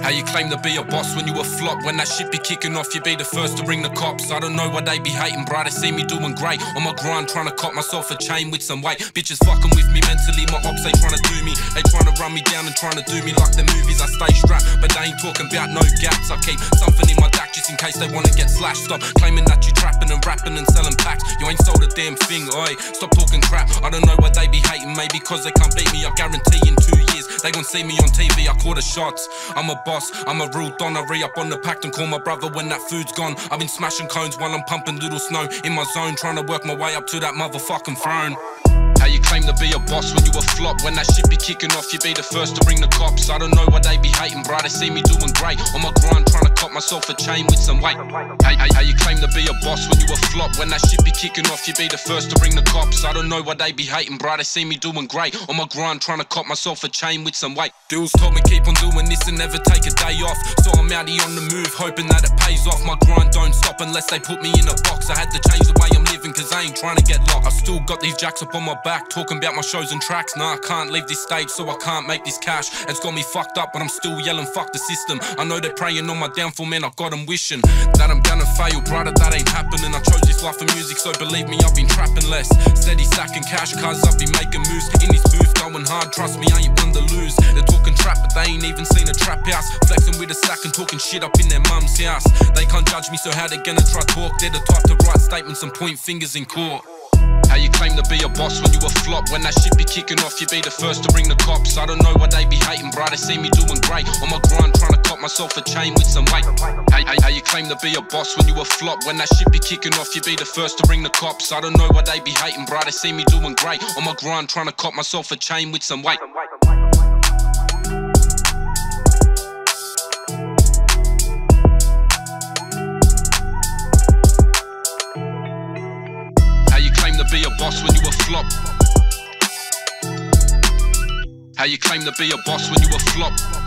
How you claim to be a boss when you a flop? When that shit be kicking off, you be the first to ring the cops. I don't know why they be hating, bro, they see me doing great. On my grind, trying to cop myself a chain with some weight. Bitches fucking with me mentally, my ops, they trying to do me. They trying to run me down and trying to do me like the movies. I stay strapped, but they ain't talking about no gaps. I keep something in my DAC just in case they wanna get slashed. Stop claiming that you trapping and rapping and selling packs. You ain't sold a damn thing, oi. Stop talking crap. I don't know why they be hating, maybe cause they can't beat me. I guarantee in 2 years they gon' see me on TV. I call the shots. I'm a boss, I'm a real don. I re-up on the pact and call my brother when that food's gone. I've been smashing cones while I'm pumping little snow in my zone, trying to work my way up to that motherfucking throne. How you claim to be a boss when you a flop? When that shit be kicking off, you be the first to ring the cops. I don't know why they be hating, bro, they see me doing great. On my grind, trying to cop myself a chain with some weight. How you claim to be a boss when you a flop? When that shit be kicking off, you be the first to ring the cops. I don't know why they be hating, bro, they see me doing great. On my grind, trying to cop myself a chain with some weight. Dudes told me keep on doing this and never take a day off, so I'm out here on the move, hoping that it pays off. My grind don't stop unless they put me in a box. I had to change the way I'm living, cause I ain't trying to get locked. I still got these jacks up on my back, talking about my shows and tracks. Nah, I can't leave this stage, so I can't make this cash. It's got me fucked up, but I'm still yelling fuck the system. I know they're praying on my downfall, man, I got them wishing that I'm gonna fail, brother, that ain't happening. I chose this life of music, so believe me, I've been trapping less. Steady stacking cash, cause I've been making moves in this booth, going hard, trust me, I ain't one to lose. They're talking trap, but they ain't even seen a trap house. Flexing with a sack and talking shit up in their mum's house. They can't judge me, so how they gonna try talk? They're the type to write statements and point fingers in court. How you claim to be a boss when you a flop? When that shit be kicking off, you be the first to ring the cops. I don't know why they be hating, bro, they see me doing great. On my grind, trying to cop myself a chain with some weight. How you claim to be a boss when you a flop? When that shit be kicking off, you be the first to ring the cops. I don't know why they be hating, bro, they see me doing great. On my grind, trying to cop myself a chain with some weight. Be a boss when you a flop. How you claim to be a boss when you a flop?